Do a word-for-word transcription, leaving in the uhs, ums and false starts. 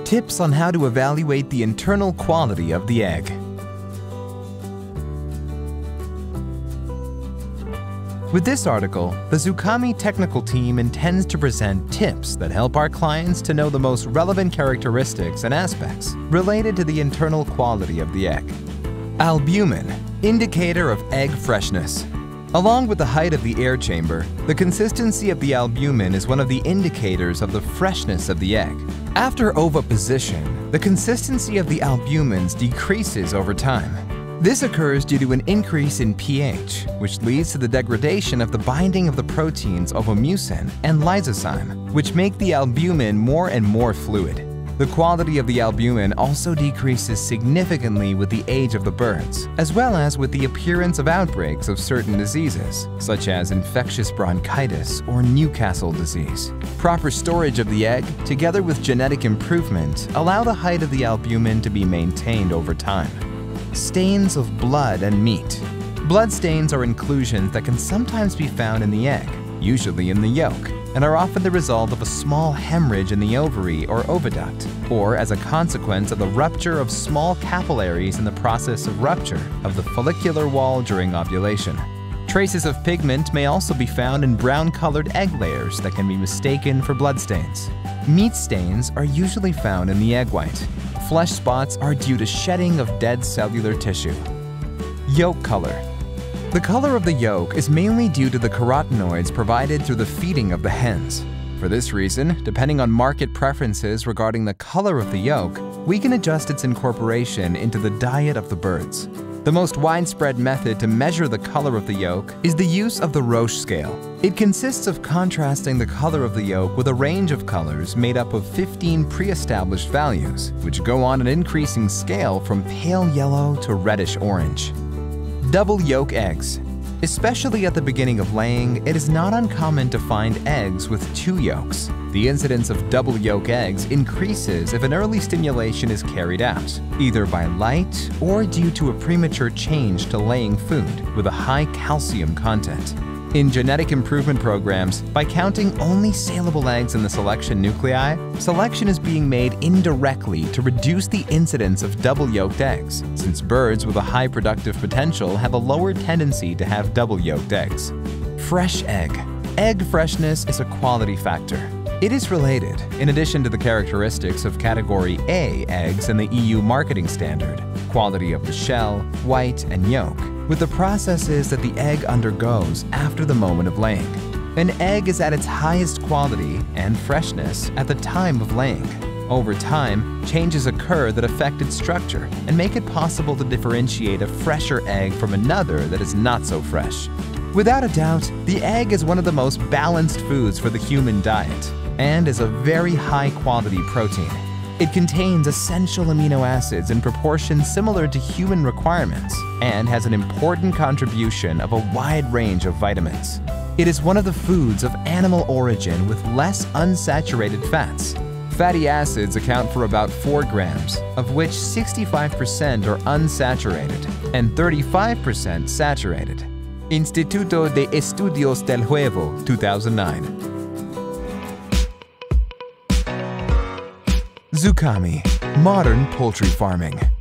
Tips on how to evaluate the internal quality of the egg. With this article, the Zucami technical team intends to present tips that help our clients to know the most relevant characteristics and aspects related to the internal quality of the egg. Albumen, indicator of egg freshness. Along with the height of the air chamber, the consistency of the albumen is one of the indicators of the freshness of the egg. After oviposition, the consistency of the albumens decreases over time. This occurs due to an increase in pH, which leads to the degradation of the binding of the proteins ovomucin and lysozyme, which make the albumen more and more fluid. The quality of the albumen also decreases significantly with the age of the birds, as well as with the appearance of outbreaks of certain diseases, such as infectious bronchitis or Newcastle disease. Proper storage of the egg, together with genetic improvement, allow the height of the albumen to be maintained over time. Stains of blood and meat. Blood stains are inclusions that can sometimes be found in the egg, usually in the yolk, and are often the result of a small hemorrhage in the ovary or oviduct, or as a consequence of the rupture of small capillaries in the process of rupture of the follicular wall during ovulation. Traces of pigment may also be found in brown-colored egg layers that can be mistaken for bloodstains. Meat stains are usually found in the egg white. Flesh spots are due to shedding of dead cellular tissue. Yolk color. The color of the yolk is mainly due to the carotenoids provided through the feeding of the hens. For this reason, depending on market preferences regarding the color of the yolk, we can adjust its incorporation into the diet of the birds. The most widespread method to measure the color of the yolk is the use of the Roche scale. It consists of contrasting the color of the yolk with a range of colors made up of fifteen pre-established values, which go on an increasing scale from pale yellow to reddish orange. Double yolk eggs. Especially at the beginning of laying, it is not uncommon to find eggs with two yolks. The incidence of double yolk eggs increases if an early stimulation is carried out, either by light or due to a premature change to laying food with a high calcium content. In genetic improvement programs, by counting only saleable eggs in the selection nuclei, selection is being made indirectly to reduce the incidence of double-yolked eggs, since birds with a high productive potential have a lower tendency to have double-yolked eggs. Fresh egg. Egg freshness is a quality factor. It is related, in addition to the characteristics of Category A eggs in the E U marketing standard, quality of the shell, white, and yolk, with the processes that the egg undergoes after the moment of laying. An egg is at its highest quality and freshness at the time of laying. Over time, changes occur that affect its structure and make it possible to differentiate a fresher egg from another that is not so fresh. Without a doubt, the egg is one of the most balanced foods for the human diet and is a very high-quality protein. It contains essential amino acids in proportions similar to human requirements and has an important contribution of a wide range of vitamins. It is one of the foods of animal origin with less unsaturated fats. Fatty acids account for about four grams, of which sixty-five percent are unsaturated and thirty-five percent saturated. Instituto de Estudios del Huevo, two thousand nine. Zucami, modern poultry farming.